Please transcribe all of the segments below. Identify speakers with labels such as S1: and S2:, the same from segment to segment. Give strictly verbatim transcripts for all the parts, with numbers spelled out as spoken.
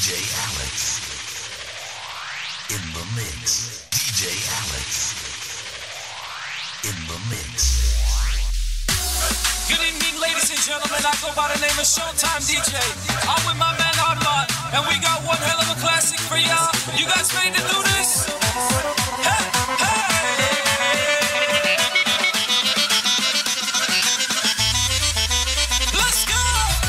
S1: J Alex in the mix. D J Alex in the mix.
S2: Good evening, ladies and gentlemen. I go by the name of Showtime D J. I'm with my man Armand, and we got one hell of a classic for y'all. You guys ready to do this? Hey, hey! Let's go!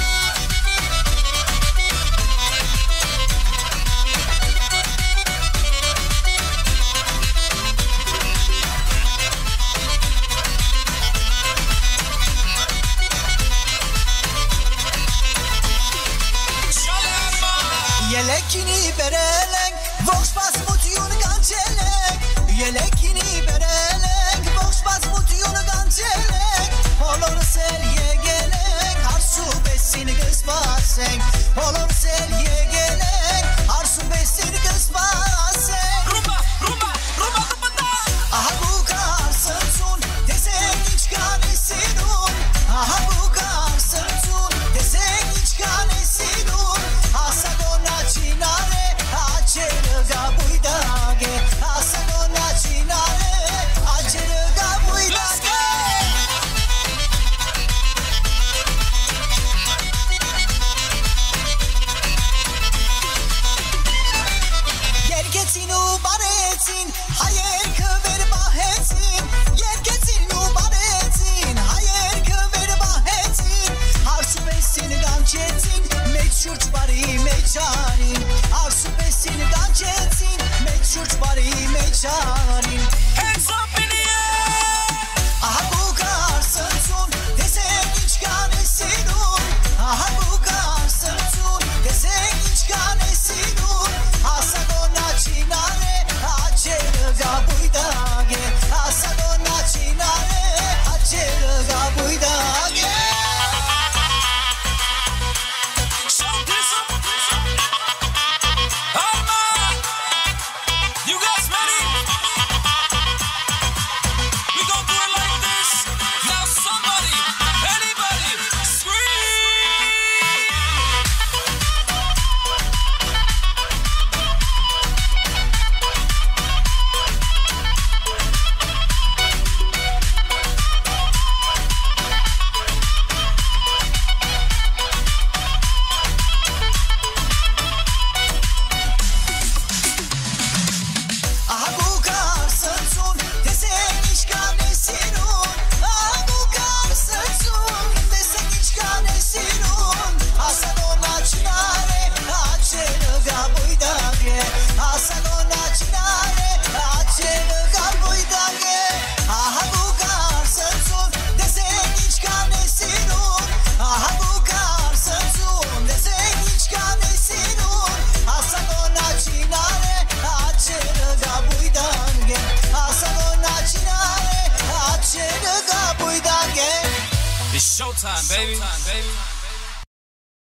S3: Yelekini berelek, vox pas mutjun gancelek. Yelekini berelek, vox pas mutjun gancelek. Olur selye gelek, arsu besin kısmasek. Olur selye gelek, arsu besin kısmasek.
S2: Rumba, rumba, rumba, rumba da.
S3: Aha bu karsın sun, desek hiç kanesin un. Aha bu karsın sun, desek hiç kanesin un. Asagona cinare, acerga buidage. Asagona cinare, acerga buidage. Yergetin ubaretin, hayır kıver bahetin. Yergetin ubaretin, hayır kıver bahetin. Arsu besin gancetin, meçhurt bari meçarin. Arsu besin gancetin, meçhurt bari meçarin.
S2: Hands up in the air!
S3: Aha bu karsın sun, desek hiç kanesin un. Aha bu karsın sun, desek hiç kanesin un. Asagona cinare, acerga buidage. Asagona cinare, acerga buidage.
S2: So listen. Armand, you guys ready? We gon' do it like this. Now somebody, anybody, scream!
S3: Aha bu karsın sun, desek hiç kanesin un. Aha bu karsın sun, desek hiç kanesin un. Asagona cinare, acerga buidage. Asagona cinare, acerga buidage. Aha bu karsın sun, desek hiç kanesin un. Aha bu karsın sun, desek hiç kanesin un. Asagona cinare, acerga buidage. Asagona cinare, acerga buidage.
S2: It's showtime, baby.